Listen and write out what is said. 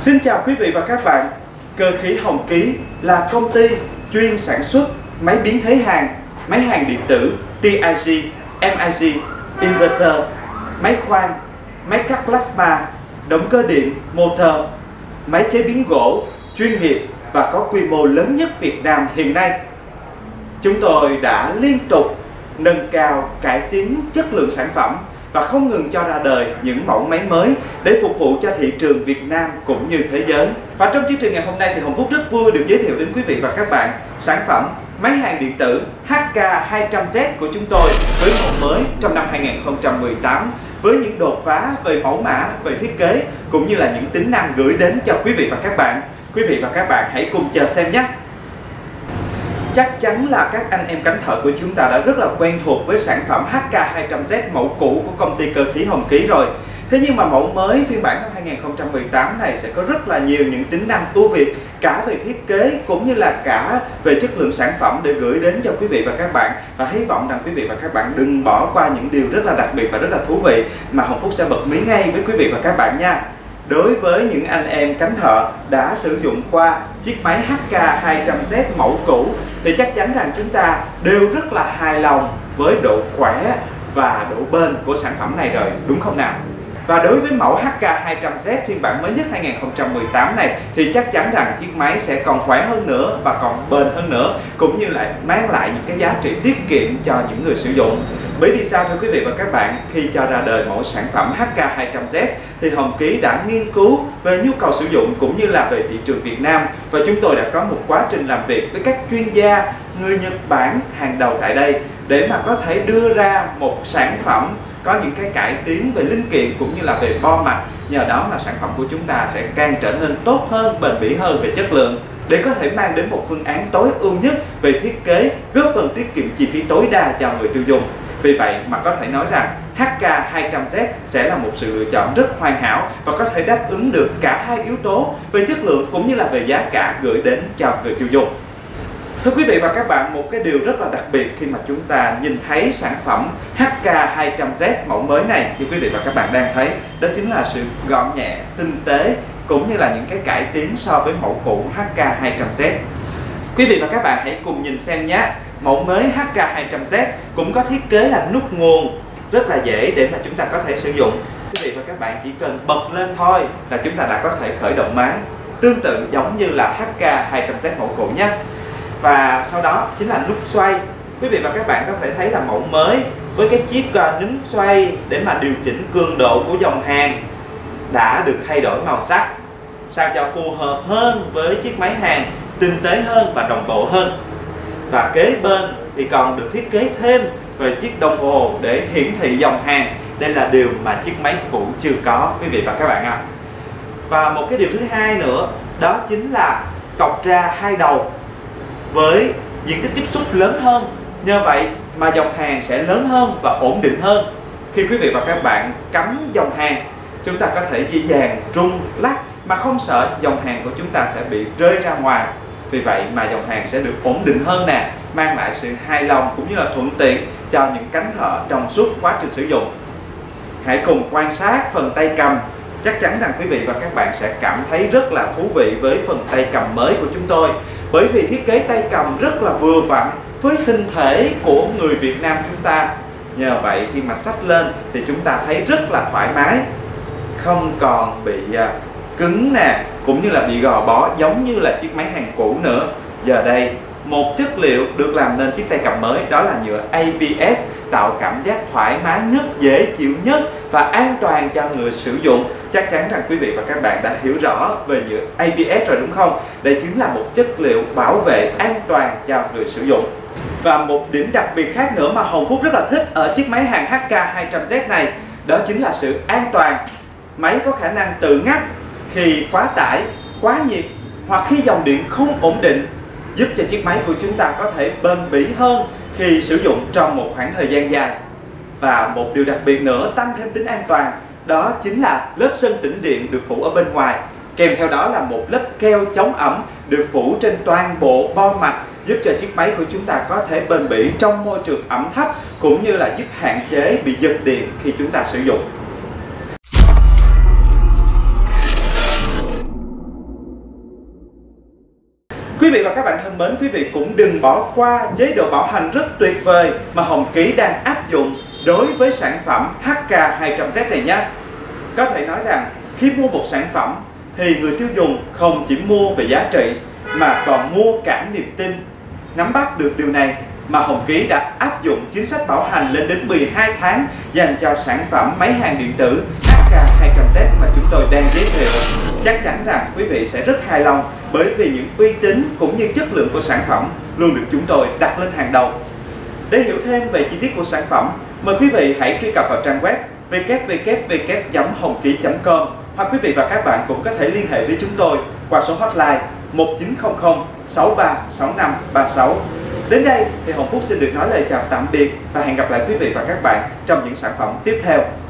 Xin chào quý vị và các bạn. Cơ khí Hồng Ký là công ty chuyên sản xuất máy biến thế hàng, máy hàng điện tử, TIG, MIG, inverter, máy khoan, máy cắt plasma, động cơ điện, motor, máy chế biến gỗ chuyên nghiệp và có quy mô lớn nhất Việt Nam hiện nay. Chúng tôi đã liên tục nâng cao, cải tiến chất lượng sản phẩm và không ngừng cho ra đời những mẫu máy mới để phục vụ cho thị trường Việt Nam cũng như thế giới. Và trong chương trình ngày hôm nay thì Hồng Phúc rất vui được giới thiệu đến quý vị và các bạn sản phẩm máy hàng điện tử HK200Z của chúng tôi với mẫu mới trong năm 2018 với những đột phá về mẫu mã, về thiết kế cũng như là những tính năng gửi đến cho quý vị và các bạn. Quý vị và các bạn hãy cùng chờ xem nhé! Chắc chắn là các anh em cánh thợ của chúng ta đã rất là quen thuộc với sản phẩm HK200Z mẫu cũ của công ty Cơ khí Hồng Ký rồi. Thế nhưng mà mẫu mới phiên bản năm 2018 này sẽ có rất là nhiều những tính năng ưu việt cả về thiết kế cũng như là cả về chất lượng sản phẩm để gửi đến cho quý vị và các bạn. Và hy vọng rằng quý vị và các bạn đừng bỏ qua những điều rất là đặc biệt và rất là thú vị mà Hồng Phúc sẽ bật mí ngay với quý vị và các bạn nha. Đối với những anh em cánh thợ đã sử dụng qua chiếc máy HK200Z mẫu cũ thì chắc chắn rằng chúng ta đều rất là hài lòng với độ khỏe và độ bền của sản phẩm này rồi, đúng không nào? Và đối với mẫu HK200Z phiên bản mới nhất 2018 này thì chắc chắn rằng chiếc máy sẽ còn khỏe hơn nữa và còn bền hơn nữa, cũng như lại mang lại những cái giá trị tiết kiệm cho những người sử dụng. Bởi vì sao thưa quý vị và các bạn, khi cho ra đời mẫu sản phẩm HK200Z thì Hồng Ký đã nghiên cứu về nhu cầu sử dụng cũng như là về thị trường Việt Nam, và chúng tôi đã có một quá trình làm việc với các chuyên gia người Nhật Bản hàng đầu tại đây để mà có thể đưa ra một sản phẩm có những cái cải tiến về linh kiện cũng như là về bo mạch. Nhờ đó mà sản phẩm của chúng ta sẽ càng trở nên tốt hơn, bền bỉ hơn về chất lượng, để có thể mang đến một phương án tối ưu nhất về thiết kế, góp phần tiết kiệm chi phí tối đa cho người tiêu dùng. Vì vậy mà có thể nói rằng HK200Z sẽ là một sự lựa chọn rất hoàn hảo và có thể đáp ứng được cả hai yếu tố về chất lượng cũng như là về giá cả gửi đến cho người tiêu dùng. Thưa quý vị và các bạn, một cái điều rất là đặc biệt khi mà chúng ta nhìn thấy sản phẩm HK200Z mẫu mới này như quý vị và các bạn đang thấy, đó chính là sự gọn nhẹ, tinh tế cũng như là những cái cải tiến so với mẫu cũ HK200Z. Quý vị và các bạn hãy cùng nhìn xem nhé. Mẫu mới HK200Z cũng có thiết kế là nút nguồn rất là dễ để mà chúng ta có thể sử dụng. Quý vị và các bạn chỉ cần bật lên thôi là chúng ta đã có thể khởi động máy, tương tự giống như là HK200Z mẫu cũ nhé. Và sau đó chính là nút xoay. Quý vị và các bạn có thể thấy là mẫu mới với cái chiếc nút xoay để mà điều chỉnh cường độ của dòng hàng đã được thay đổi màu sắc sao cho phù hợp hơn với chiếc máy hàng, tinh tế hơn và đồng bộ hơn. Và kế bên thì còn được thiết kế thêm về chiếc đồng hồ để hiển thị dòng hàng. Đây là điều mà chiếc máy cũ chưa có quý vị và các bạn ạ. Và một cái điều thứ hai nữa đó chính là cọc ra hai đầu với diện tích tiếp xúc lớn hơn. Nhờ vậy mà dòng hàng sẽ lớn hơn và ổn định hơn. Khi quý vị và các bạn cắm dòng hàng, chúng ta có thể dễ dàng rung lắc mà không sợ dòng hàng của chúng ta sẽ bị rơi ra ngoài. Vì vậy mà dòng hàng sẽ được ổn định hơn nè, mang lại sự hài lòng cũng như là thuận tiện cho những cánh thợ trong suốt quá trình sử dụng. Hãy cùng quan sát phần tay cầm. Chắc chắn rằng quý vị và các bạn sẽ cảm thấy rất là thú vị với phần tay cầm mới của chúng tôi, bởi vì thiết kế tay cầm rất là vừa vặn với hình thể của người Việt Nam chúng ta. Nhờ vậy khi mà xách lên thì chúng ta thấy rất là thoải mái, không còn bị cứng nè, cũng như là bị gò bó giống như là chiếc máy hàng cũ nữa. Giờ đây một chất liệu được làm nên chiếc tay cầm mới đó là nhựa ABS, tạo cảm giác thoải mái nhất, dễ chịu nhất và an toàn cho người sử dụng. Chắc chắn rằng quý vị và các bạn đã hiểu rõ về nhựa ABS rồi đúng không? Đây chính là một chất liệu bảo vệ an toàn cho người sử dụng. Và một điểm đặc biệt khác nữa mà Hồng Phúc rất là thích ở chiếc máy hàng HK200Z này, đó chính là sự an toàn. Máy có khả năng tự ngắt khi quá tải, quá nhiệt hoặc khi dòng điện không ổn định, giúp cho chiếc máy của chúng ta có thể bền bỉ hơn khi sử dụng trong một khoảng thời gian dài. Và một điều đặc biệt nữa tăng thêm tính an toàn, đó chính là lớp sơn tĩnh điện được phủ ở bên ngoài. Kèm theo đó là một lớp keo chống ẩm được phủ trên toàn bộ bo mạch, giúp cho chiếc máy của chúng ta có thể bền bỉ trong môi trường ẩm thấp cũng như là giúp hạn chế bị giật điện khi chúng ta sử dụng. Quý vị và các bạn thân mến, quý vị cũng đừng bỏ qua chế độ bảo hành rất tuyệt vời mà Hồng Ký đang áp dụng đối với sản phẩm HK200Z này nhé. Có thể nói rằng khi mua một sản phẩm thì người tiêu dùng không chỉ mua về giá trị mà còn mua cả niềm tin. Nắm bắt được điều này mà Hồng Ký đã áp dụng chính sách bảo hành lên đến 12 tháng dành cho sản phẩm máy hàng điện tử HK200Z mà chúng tôi đang giới thiệu. Chắc chắn rằng quý vị sẽ rất hài lòng bởi vì những uy tín cũng như chất lượng của sản phẩm luôn được chúng tôi đặt lên hàng đầu. Để hiểu thêm về chi tiết của sản phẩm, mời quý vị hãy truy cập vào trang web www.hongki.com hoặc quý vị và các bạn cũng có thể liên hệ với chúng tôi qua số hotline 1900 636536. Đến đây thì Hồng Phúc xin được nói lời chào tạm biệt và hẹn gặp lại quý vị và các bạn trong những sản phẩm tiếp theo.